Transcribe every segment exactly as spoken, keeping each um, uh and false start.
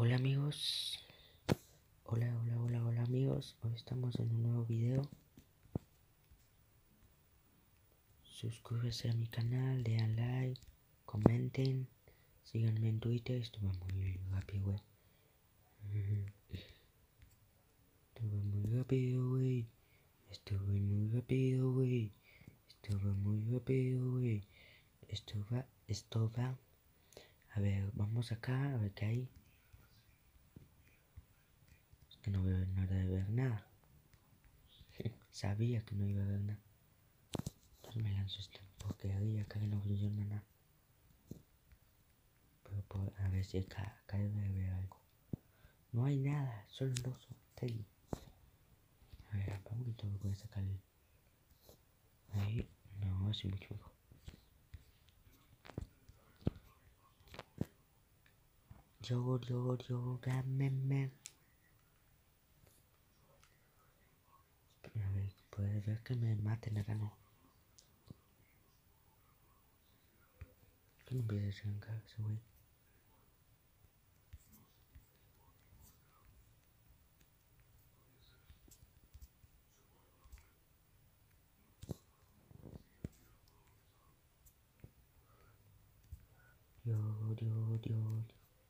Hola amigos, hola, hola, hola, hola amigos, hoy estamos en un nuevo video. Suscríbanse a mi canal, den like, comenten, síganme en Twitter, estuve muy rápido, güey. Estuve muy rápido, güey. Estuve muy rápido, güey. Estuve muy rápido, güey. Esto va, esto va. A ver, vamos acá, a ver qué hay. Es que no veo nada de ver nada. Sabía que no iba a ver nada. Entonces me lanzo esta porquería que no funciona nada. Pero por, a ver si acá, acá debe haber algo. No hay nada, solo los hoteles. A ver, vamos que todo puede sacar el... Ahí, no, así mucho mejor. Yo, yo, yo, gameme. A ver, puede ver que me maten acá, no. Que no empiece a arrancar ese güey. Yo, yo, yo.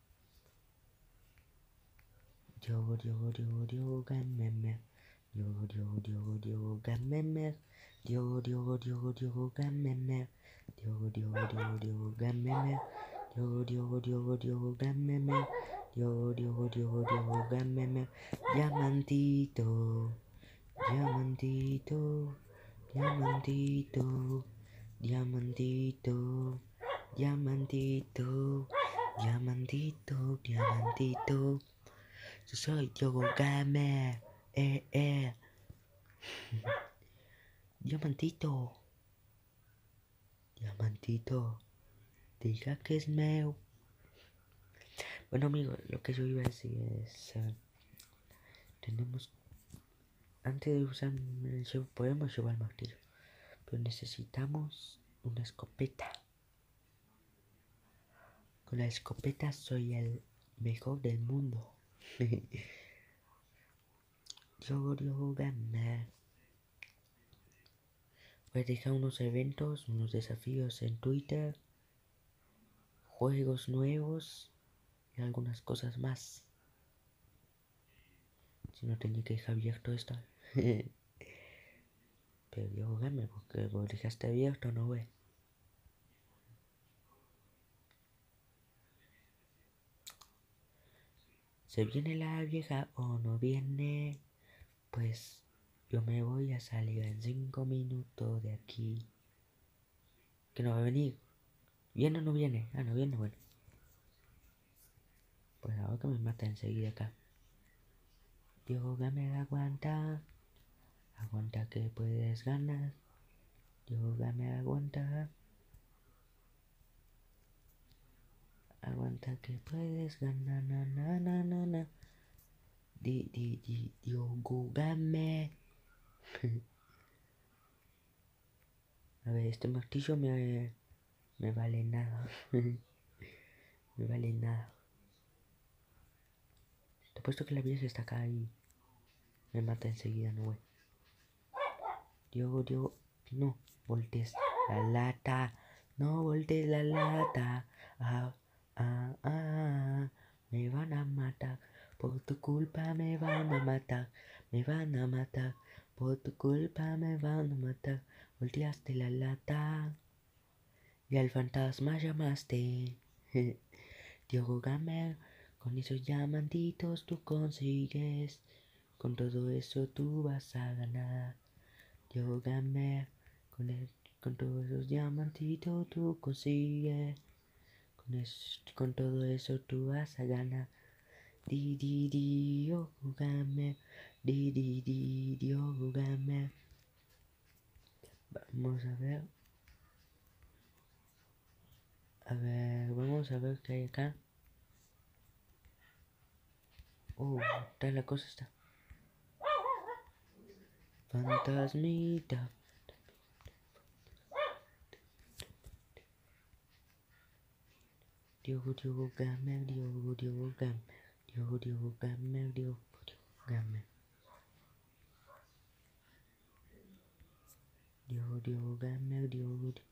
Yo, yo, yo, yo, gameme. Yo, yo, yo, yo, gameme. Yo, yo, yo, yo, gameme. Yo, yo, yo, yo, gameme. Yo, yo, yo, yo, gameme. Yo, yo, yo, yo, gameme. Diamantito, diamantito, diamantito, diamantito, diamantito, diamantito, diamantito. Yo soy Yogo Game, eh, eh. Diamantito, diamantito, diga que es meu. Bueno amigos, lo que yo iba a decir es... Uh, tenemos... Antes de usar el llevo, podemos llevar el martillo. Pero necesitamos una escopeta. Con la escopeta soy el mejor del mundo. Yo, yo, gamer. Voy a dejar unos eventos, unos desafíos en Twitter. Juegos nuevos. Y algunas cosas más. Si no tenía que dejar abierto esto. Pero yo gamer, porque lo dejaste abierto, no ve. ¿Se viene la vieja o no viene? Pues yo me voy a salir en cinco minutos de aquí. Que no va a venir. ¿Viene o no viene? Ah, no viene, bueno. Pues ahora que me mata enseguida acá. Diego Gamer aguanta. Aguanta que puedes ganar. Diego Gamer aguanta. Aguanta que puedes ganar. Na, na, na, na, na. Di, di, di, Diogo Gamer. A ver, este martillo me, me vale nada. Me vale nada. Te apuesto que la vieja está acá y me mata enseguida, no, güey. Diogo, Diogo, no voltees la lata. No voltees la lata. Ah, ah, ah, me van a matar. Por tu culpa me van a matar. Me van a matar. Por tu culpa me van a matar. Volteaste la lata. Y al fantasma llamaste. Diogo Gamer, con esos diamantitos tú consigues. Con todo eso tú vas a ganar. Diogo Gamer, con, el, con todos esos diamantitos tú consigues. Con, es, con todo eso tú vas a ganar. Di, di, di, Diogo Gamer. Di, di, di, Diogo Gamer. Vamos a ver. A ver, vamos a ver qué hay acá. Oh, tal la cosa está. Fantasmita. Diogo, Diogo Gamer, Diogo, Diogo Gamer, Diogo, Diogo Gamer, Diogo, Diogo Gamer. Diogo, Diogo Gamer, Diogo, Diogo.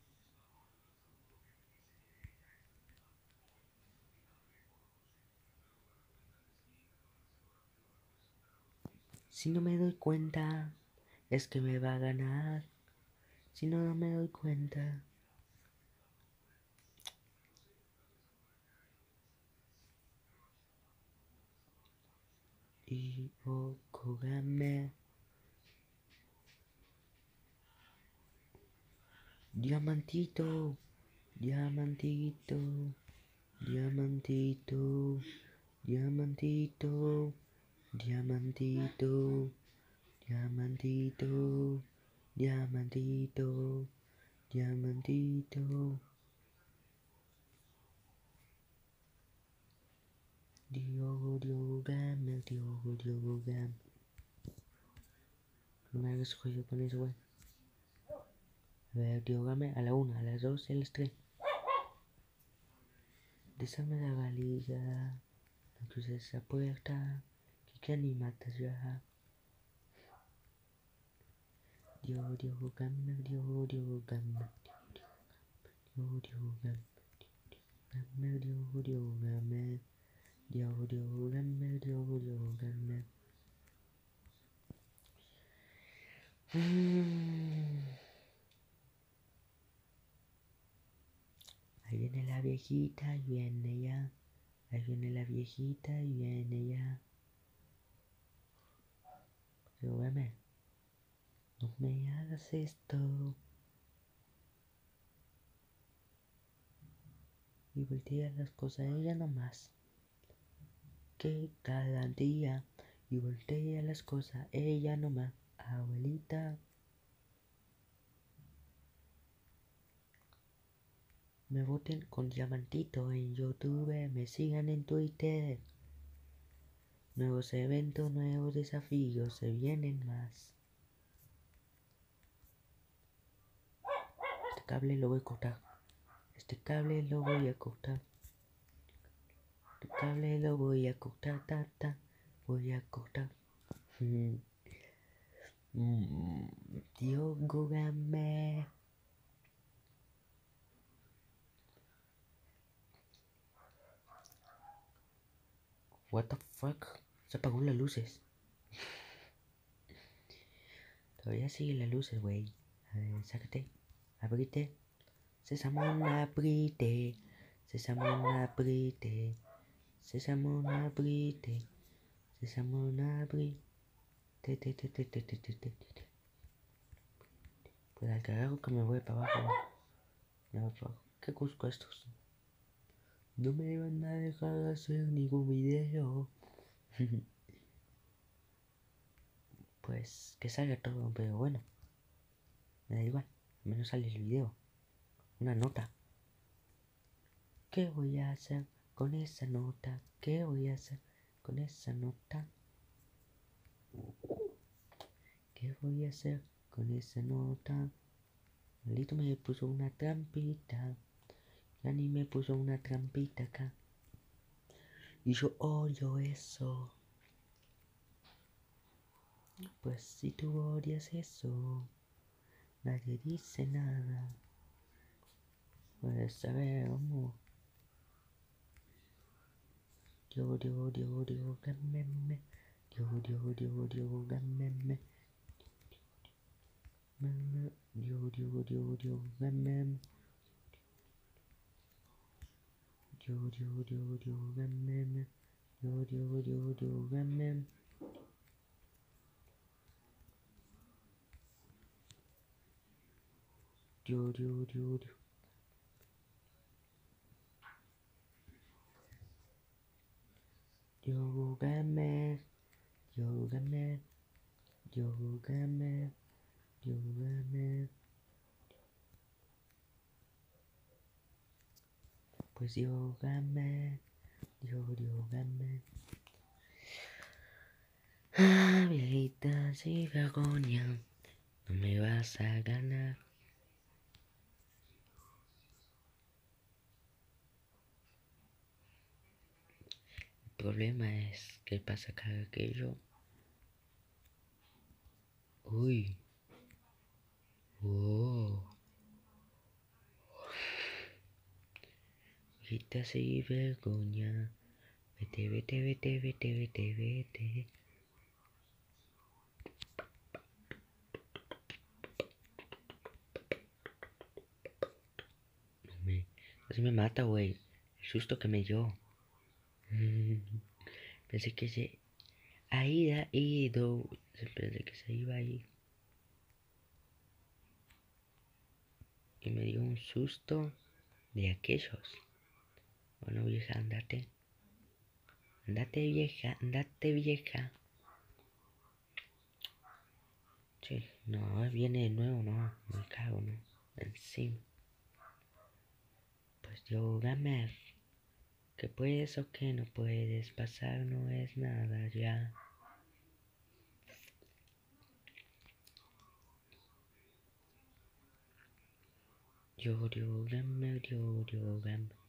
Si no me doy cuenta, es que me va a ganar. Si no, no me doy cuenta. Y Okogame. Diamantito, diamantito, diamantito, diamantito, diamantito, diamantito, diamantito, diamantito. Diogo, Diogo Gamer, Diogo, Diogo Gamer. No me hagas jodido con eso, güey. A ver, Diogo Gamer a la una, a las dos y a las tres. Desarme la valija, no cruces esa puerta, que que animatas ya. Diogo, Diogo Gamer, Diogo, Diogo Gamer, Diogo, Diogo Gamer, Gamer, Diogo, Diogo Gamer, Diogo, Diogo Gamer, Diogo, Diogo Gamer. Mm. Ahí viene la viejita y viene ya. Ahí viene la viejita y viene ya. Diogo Gamer, no me hagas esto. Y voltea las cosas a ella nomás. Que cada día y voltea las cosas ella nomás. Abuelita, me voten con diamantito en YouTube, me sigan en Twitter. Nuevos eventos, nuevos desafíos, se vienen más. Este cable lo voy a cortar. Este cable lo voy a cortar. Este cable lo voy a cortar, ta, ta. Voy a cortar. Mm. Mm. Diogo Gamer. What the fuck? Se apagó las luces. Todavía siguen las luces, güey. A ver, sácate. Abrite. Sesamón, abrite. Sesamón, abrite. Sesamón, abrite. Sesamón, abrite. Te, te, te, te, te, te, te, te, te. Pues al carajo que me voy para abajo. Me voy para abajo. ¿Qué busco estos? No me van a dejar hacer ningún video. Pues que salga todo, pero bueno. Me da igual. Al menos sale el video. Una nota. ¿Qué voy a hacer con esa nota? ¿Qué voy a hacer con esa nota? ¿Qué voy a hacer con esa nota? Maldito me puso una trampita. Ya ni me puso una trampita acá. Y yo odio eso. Pues si tú odias eso, nadie dice nada. Pues a ver, vamos. Yo, yo, yo, yo, gameme. Yo, yo, yo, yo, gameme. Yo, yo, yo, yo, gameme. Yo, yo, yo, yo, gameme. Yo, yo, yo, yo, gameme. Yo, yo, yo, yo. Yo, gamer. Yo, gamer. Yo, gamer. Yo, gamer. Pues yo, gamer. Yo, yo, gamer. Ah, viejita, sin vergüenza, no me vas a ganar. El problema es que pasa cada que yo... Uy. Oh. Hojita sin vergüenza. Vete, vete, vete, vete, vete, vete. No me... Casi me mata, güey. El susto que me dio. Pensé que se... Había ido. Pensé que se iba a ir. Y me dio un susto de aquellos. Bueno, vieja, andate. Andate, vieja, andate, vieja. Sí, no, viene de nuevo, no. Me cago, no. Encima. Pues yo gamer. Que puedes o que no puedes pasar no es nada ya. Yo, yo, gamer, yo, yo, gamer.